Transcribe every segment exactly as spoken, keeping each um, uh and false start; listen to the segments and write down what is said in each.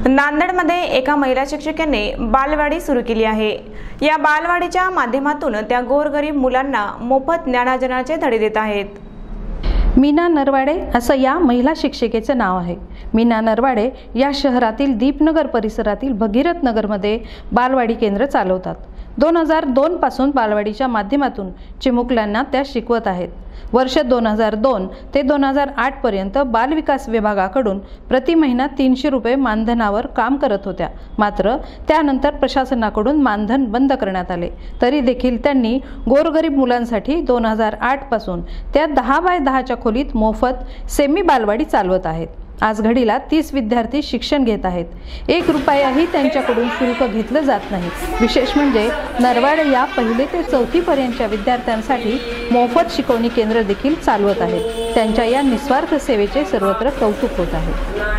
नांदेडमध्ये एका महिला शिक्षिकेने बालवाडी सुरू केली आहे। या बालवाडीच्या माध्यमातून त्या गोरगरीब मुलांना मोफत ज्ञानार्जनाचे धडे देत आहेत। मीना नरवाडे असं या महिला शिक्षिकेचं नाव आहे। मीना नरवाडे या शहरातील दीपनगर परिसरातील भगीरथ नगरमध्ये बालवाडी केंद्र चालवतात। दोन हजार दोन पासून बालवाडीच्या माध्यमातून चिमुकल्यांना त्या शिकवत आहेत। वर्ष दोन हजार दोन ते दोन हजार आठ पर्यंत बालविकास विभागाकडून प्रति महिना तीनशे रुपये मानधनावर काम करत होत्या। मात्र त्यानंतर प्रशासनाकडून मानधन बंद करण्यात आले। तरी देखील त्यांनी गोरगरीब मुलांसाठी दोन हजार आठ पासून त्या दहा बाय दहाच्या खोलीत मोफत सेमी बालवाडी चालवत आहेत। आज घडीला तीस विद्यार्थी शिक्षण घेत आहेत। एक रुपयाही त्यांच्याकडून शुल्क घेतलं जात नाही। विशेष म्हणजे नरवाडे या पहिली ते चौथी पर्यंतच्या विद्यार्थ्यांसाठी मोफत शिकवणी केंद्र देखील चालवत आहेत। त्यांच्या या निस्वार्थ सेवेचे सर्वत्र कौतुक होत आहे।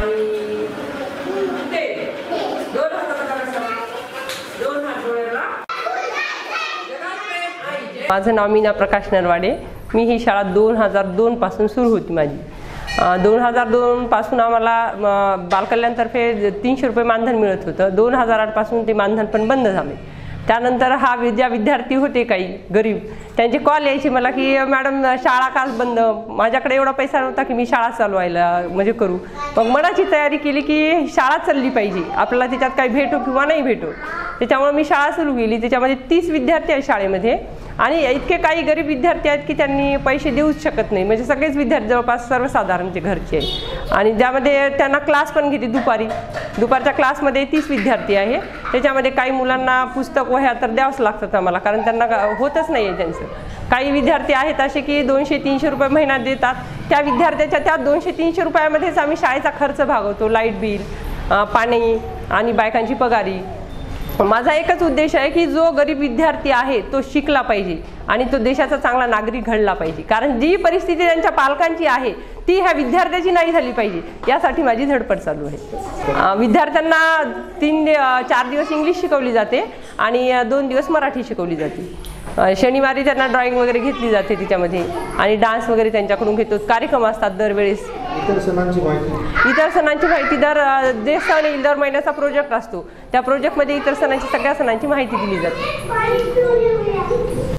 माझं नाव मीना प्रकाश नरवाडे। मी ही शाळा दोन हजार दोन पासून सुरू होती माझी। दोन हजार दोन पासून आम्हाला बालकल्याणतर्फे तीनशे रुपये मानधन मिळत होतं। दोन हजार आठ पासून ते मानधन पण बंद झाले। त्यानंतर हा ज्या विद्यार्थी होते काही गरीब त्यांचे कॉल यायचे मला की मॅडम शाळा का बंद। माझ्याकडे एवढा पैसा नव्हता की मी शाळा चालवायला म्हणजे करू। मग मनाची तयारी केली की शाळा चालली पाहिजे, आपल्याला त्याच्यात काही भेटो किंवा नाही भेटो। त्याच्यामुळे मी शाळा सुरू केली। त्याच्यामध्ये तीस विद्यार्थी आहेत शाळेमध्ये आणि इतके काही गरीब विद्यार्थी आहेत की त्यांनी पैसे देऊच शकत नाही। म्हणजे सगळेच विद्यार्थी जवळपास सर्वसाधारणचे घरचे आणि ज्यामध्ये त्यांना क्लास पण घेते दुपारी। दुपारच्या क्लासमध्ये तीस विद्यार्थी आहे। त्याच्यामध्ये काही मुलांना पुस्तक वह्या तर द्यावंच लागतात आम्हाला, कारण त्यांना होतच नाही आहे त्यांचं। काही विद्यार्थी आहेत असे की दोनशे तीनशे रुपये महिना देतात। त्या विद्यार्थ्याच्या त्या दोनशे तीनशे रुपयामध्येच आम्ही शाळेचा खर्च भागवतो, लाईट बिल, पाणी आणि बायकांची पगारी। माझा एकच उद्देश आहे की जो गरीब विद्यार्थी आहे तो शिकला पाहिजे आणि तो देशाचा चांगला नागरिक घडला पाहिजे। कारण जी परिस्थिती त्यांच्या पालकांची आहे ती ह्या विद्यार्थ्याची नाही झाली पाहिजे, यासाठी माझी धडपड चालू आहे। विद्यार्थ्यांना तीन चार दिवस इंग्लिश शिकवली जाते आणि दोन दिवस मराठी शिकवली जाते। शनिवारी त्यांना ड्रॉइंग वगैरे घेतली जाते त्याच्यामध्ये आणि डान्स वगैरे त्यांच्याकडून घेतो। कार्यक्रम असतात दरवेळेस। इतर सणांची माहिती इतर सणांची माहिती दर जे सण येईल दर महिन्याचा प्रोजेक्ट असतो, त्या प्रोजेक्टमध्ये इतर सणांची सगळ्या सणांची माहिती दिली जाते।